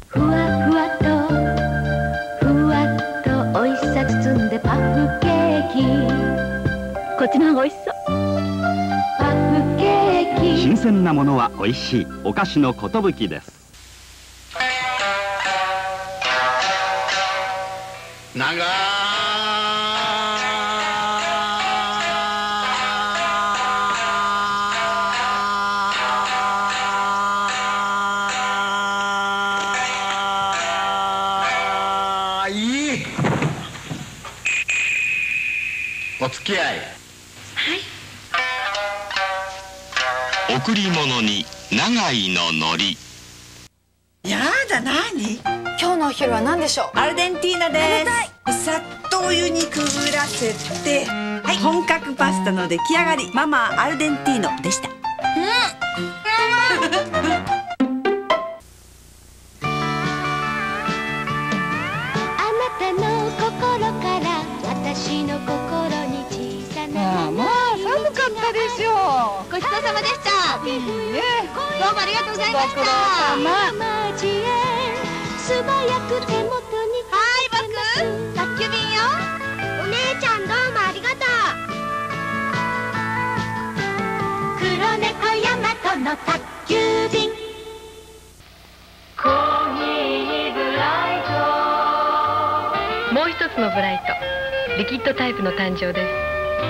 ふわふわとふわっとおいしさ包んでパフケーキ、こっちの方がおいしそう。パフケーキ、 新鮮なものはおいしいお菓子の寿です。 長いお付き合い。 贈り物に長井の海苔。 やだ、何？ 今日のお昼は何でしょう？ アルデンティーナです。さっとお湯にくぐらせて、はい、本格パスタの出来上がり。ママアルデンティーノでした。 私の心に小さなまあ寒かったでしょう。 ごちそうさまでした。 ね、 どうもありがとうございました。素早く手元に。はい、僕宅急便よ。お姉ちゃんどうもありがとう。黒猫ヤマトの宅急便。コーヒーブライト。もう一つのブライト。リキッドタイプの誕生です。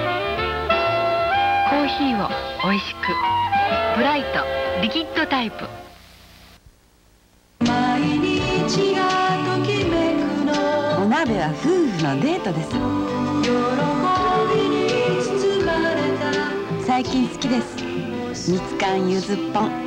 コーヒーをおいしく、ブライトリキッドタイプ。 毎日がときめくの。お鍋は夫婦のデートです。喜びに包まれた。最近好きです。蜜柑ゆずポン。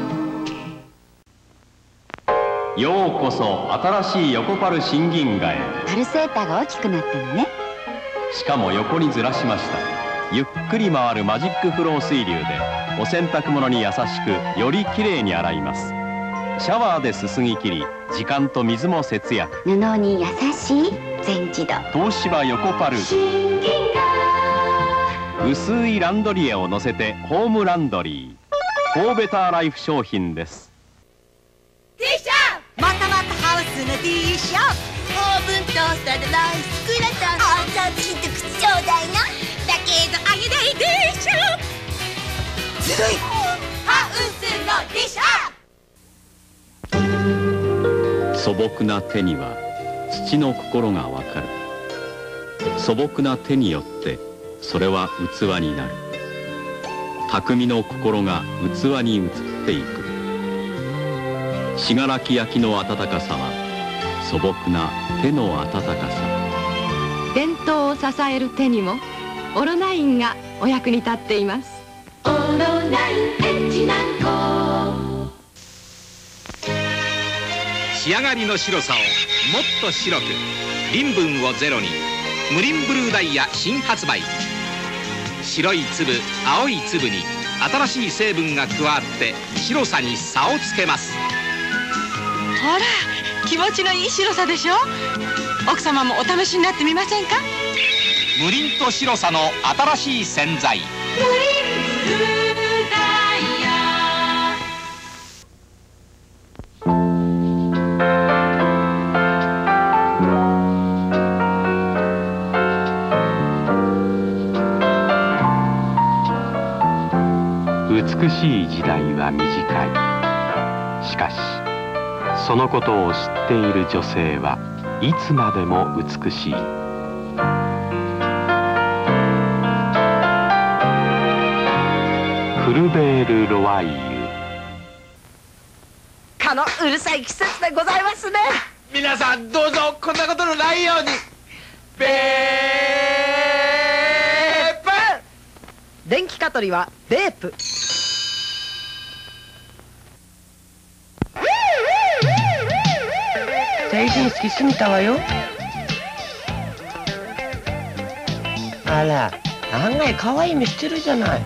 ようこそ新しい横パル新銀河へ。 パルセーターが大きくなったのね。 しかも横にずらしました。ゆっくり回るマジックフロー水流でお洗濯物に優しくよりきれいに洗います。シャワーですすぎきり時間と水も節約。 布に優しい全自動東芝横パル。 新銀河。 薄いランドリエを乗せてホームランドリー。フォーベターライフ商品です。 ティッシャー、またまたハウスのティッシャー。オーブントースターでライスグラタン。あんたちょっと口ちょうだいな。だけどあげないでしょ。ずるい。ハウスのティッシャー。 素朴な手には土の心がわかる。素朴な手によってそれは器になる。匠の心が器に移っていく。信楽焼の温かさは素朴な手の温かさ。 伝統を支える手にもオロナインがお役に立っています。オロナインエッジナンコ。 仕上がりの白さをもっと白く、リン分をゼロに。無リンブルーダイヤ新発売。白い粒青い粒に新しい成分が加わって白さに差をつけます。 ほら、気持ちのいい白さでしょ。奥様もお試しになってみませんか。 無リンと白さの新しい洗剤。 美しい時代は短い。しかしそのことを知っている女性はいつまでも美しい。フルベール・ロワイユ。 かのうるさい季節でございますね。 皆さんどうぞこんなことのないように。ベープ。 電気蚊取りはベープ。 成人式過ぎたわよ。あら、案外可愛い目してるじゃない。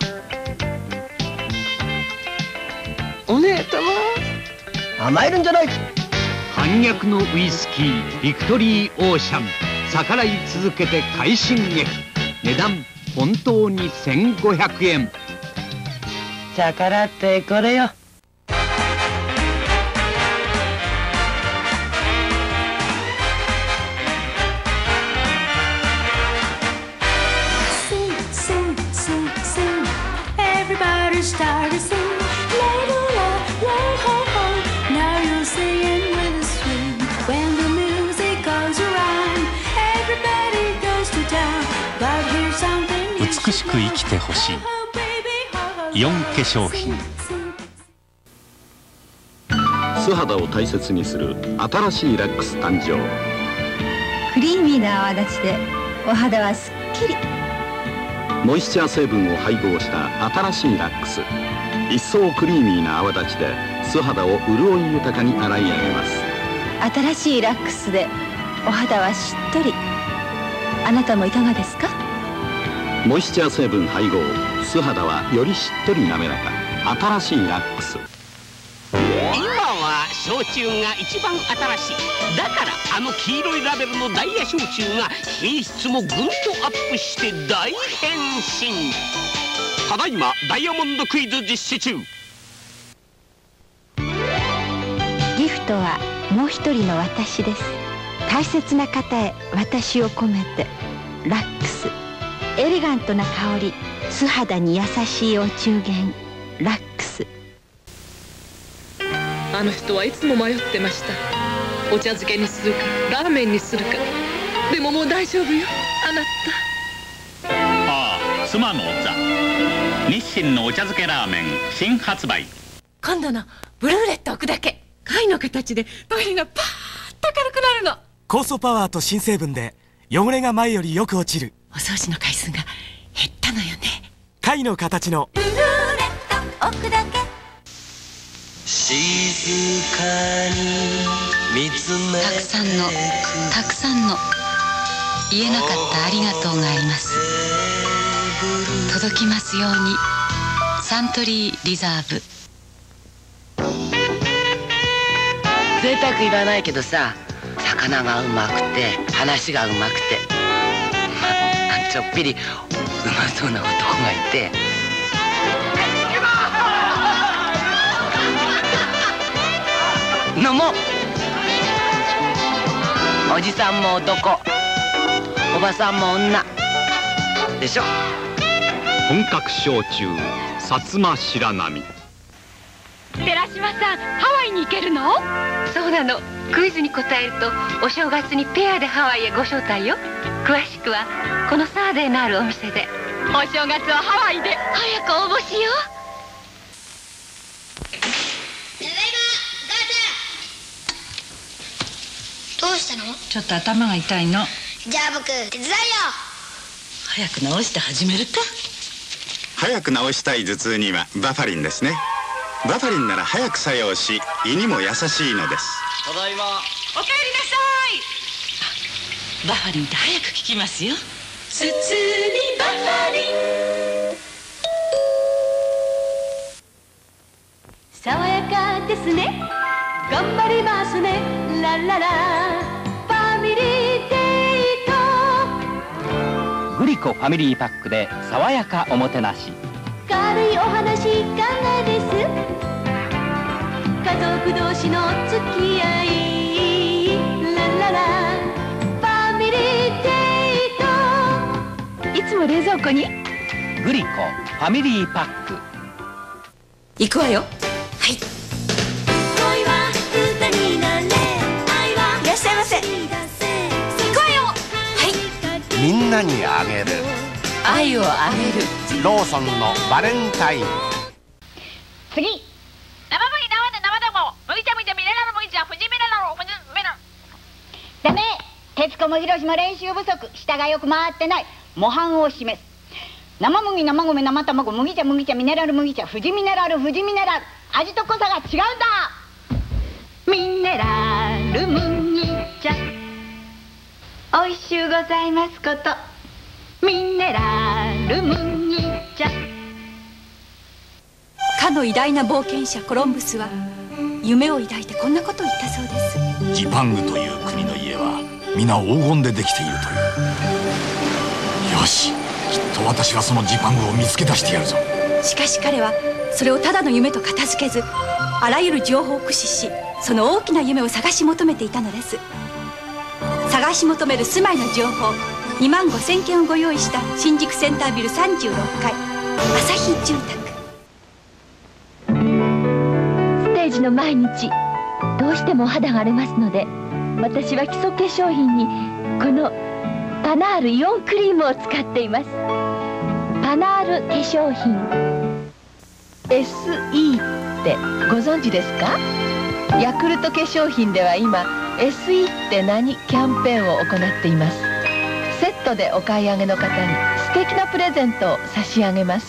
お姉様、甘えるんじゃない。 反逆のウイスキービクトリーオーシャン。逆らい続けて快進撃。値段本当に1500円。 逆らってこれよ。 しく生きてほしい。イオン化粧品。 素肌を大切にする新しいラックス誕生。 クリーミーな泡立ちでお肌はすっきり。 モイスチャー成分を配合した新しいラックス。一層クリーミーな泡立ちで素肌を潤い豊かに洗い上げます。 新しいラックスでお肌はしっとり。あなたもいかがですか？ モイスチャー成分配合、素肌はよりしっとり滑らか。新しいラックス。 今は焼酎が一番新しい。だからあの黄色いラベルのダイヤ焼酎が品質もぐんとアップして大変身。ただいまダイヤモンドクイズ実施中。 ギフトはもう一人の私です。大切な方へ私を込めて。ラックス、エレガントな香り、素肌に優しいお中元。ラックス。 あの人はいつも迷ってました。お茶漬けにするかラーメンにするか。でももう大丈夫よ、あなた。 ああ、妻のお茶。日清のお茶漬けラーメン新発売。 今度のブルーレット置くだけ。貝の形でトイレがパーッと明るくなるの。 酵素パワーと新成分で汚れが前よりよく落ちる。 お掃除の回数が減ったのよね。 貝の形のブルーレット置くだけ。 静かに見つめてたくさんの言えなかったありがとうがあります。届きますように。サントリーリザーブ。 贅沢言わないけどさ、魚がうまくて話がうまくて、ちょっぴりうまそうな男がいて、飲もう。おじさんも男、おばさんも女でしょ。 本格焼酎薩摩白波。 寺島さん、ハワイに行けるの？そうなの。クイズに答えるとお正月にペアでハワイへご招待よ。詳しくはこのサーデーのあるお店で。お正月はハワイで。早く応募しよう。 どうしたの？ ちょっと頭が痛いの。 じゃあ僕手伝いよ。 早く治して始めるか。 早く治したい頭痛にはバファリンですね。バファリンなら早く作用し、胃にも優しいのです。 ただいま。 おかえりなさい。バファリンって早く効きますよ。 包みバファリン。爽やかですね。頑張りますね。ラララファミリーデート。 グリコファミリーパックで爽やかおもてなし。 軽いお話いかがです？家族同士の付き合い。ラララファミリーデート。 いつも冷蔵庫にグリコファミリーパック。 行くわよ。 はい。恋は歌になれ。愛はいらっしゃいませ。行くわよ。はい。 みんなにあげる愛をあげる。 ローソンのバレンタイン。 次。生麦、生で生卵、麦茶、ミネラル麦茶、富士ミネラル、富士ミネラル。 ダメ。徹子もひろしも練習不足。舌がよく回ってない。模範を示す。生麦、生米、生卵、麦茶、麦茶、ミネラル麦茶、富士ミネラル、富士ミネラル。味と濃さが違うんだ。ミネラル麦茶。おいしゅうございますこと。ミネラル麦茶。 かの偉大な冒険者コロンブスは夢を抱いてこんなことを言ったそうです。 ジパングという国の家は皆黄金でできているという。よし、きっと私がそのジパングを見つけ出してやるぞ。 しかし彼はそれをただの夢と片付けず、あらゆる情報を駆使し、その大きな夢を探し求めていたのです。探し求める住まいの情報25000件をご用意した新宿センタービル36階朝日住宅。 ステージの毎日どうしてもお肌が荒れますので、私は基礎化粧品にこのパナールイオンクリームを使っています。パサナール化粧品。 SE ってご存知ですか？ヤクルト化粧品では今 SE って何キャンペーンを行っています。セットでお買い上げの方に素敵なプレゼントを差し上げます。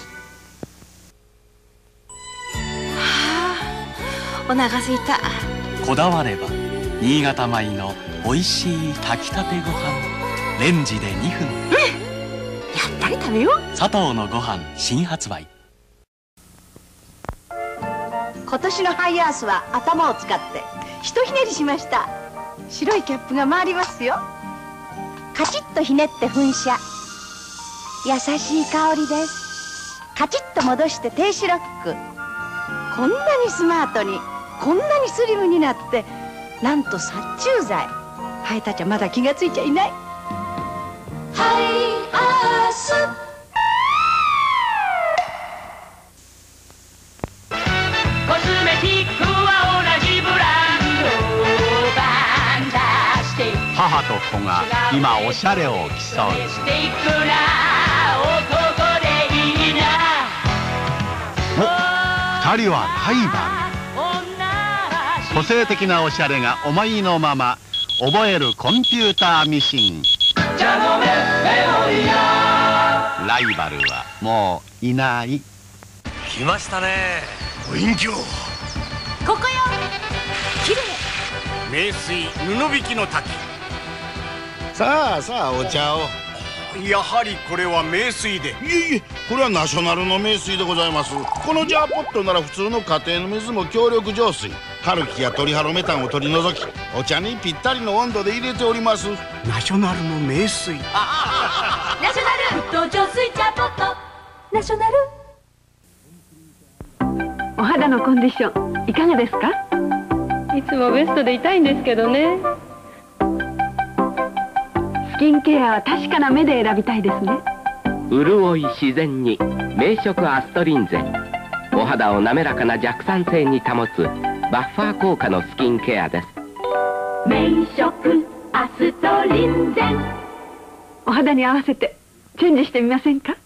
お腹すいた。 こだわれば新潟米の美味しい炊きたてご飯。レンジで2分。 やっぱり食べよう。 佐藤のご飯新発売。 今年のハイアースは頭を使ってひとひねりしました。白いキャップが回りますよ。カチッとひねって噴射。優しい香りです。カチッと戻して停止ロック。こんなにスマートに、こんなにスリムになって、なんと殺虫剤。ハエたちはまだ気がついちゃいない。ハイアース。 コスメティックは同じブランドバンダーして母と子が今おしゃれを競う。 していくら男でいいな。 二人はライバル。個性的なおしゃれが思いのまま覚えるコンピューターミシン。ライバルはもういない。 来ましたね、ご隠居。 ここよ。きれい。 名水布引きの滝。さあさあお茶を。やはりこれは名水で。いえいえ、これはナショナルの名水でございます。このジャーポットなら普通の家庭の水も強力浄水。カルキやトリハロメタンを取り除き、お茶にぴったりの温度で入れております。ナショナルの名水。 ナショナル沸騰浄水ジャーポット。ナショナル。 お肌のコンディションいかがですか？ いつもベストでいたいんですけどね。 スキンケアは確かな目で選びたいですね。 潤い自然に名色アストリンゼ。お肌を滑らかな弱酸性に保つバッファー効果のスキンケアです。 名色アストリンゼ。お肌に合わせてチェンジしてみませんか？